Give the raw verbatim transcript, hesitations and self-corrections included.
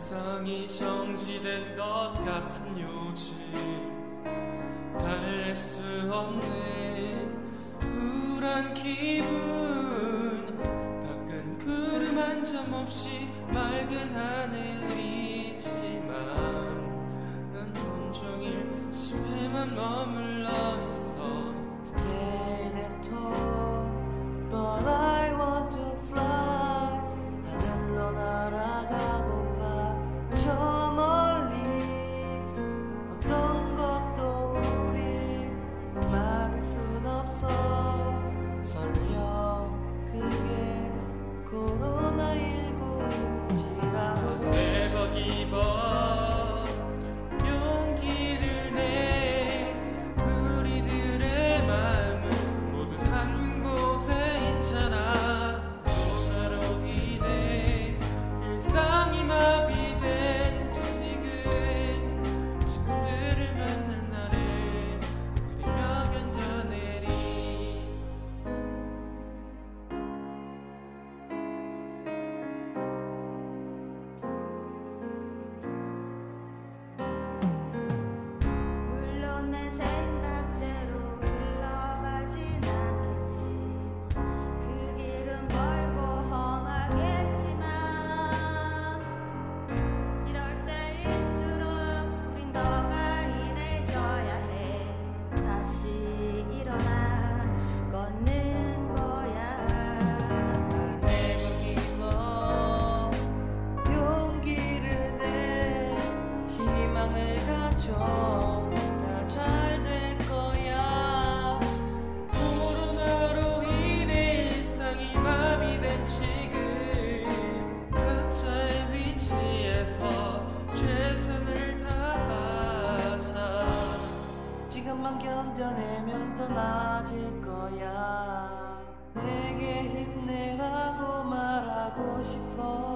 세상이 정지된 것 같은 요즘 달랠 수 없는 우울한 기분 밖은 구름 한 점 없이 맑은 하늘이지만 난 온종일 집에만 머물러 있어. Stay at home, but I want to fly. 하늘로 날아가고파 저 멀리. 어떤 것도 우리 막을 순 없어. 설령 그게 코로나십구일지라도 Never give up. 용기를 내. 우리들의 마음은 모두 한 곳에 있잖아. 코로나로 인해 일상이 마비된 지금 친구들을 만날 날에 그리며 견뎌내리. 물론 내 생각대로 흘러가진 않겠지. 그 길은 멀고 험하겠지만 이럴 때일수록 우린 더 강인해져야 해. 다시 일어나 걷는 거야. Never give up. 용기를 내. 희망을 가져. 다 잘 될 거야. 코로나로 인해 일상이 마비된 지금 각자의 위치에서 최선을 다하자. 지금만 견뎌내면 더 나아질 거야. 내게 힘내라고 말하고 싶어.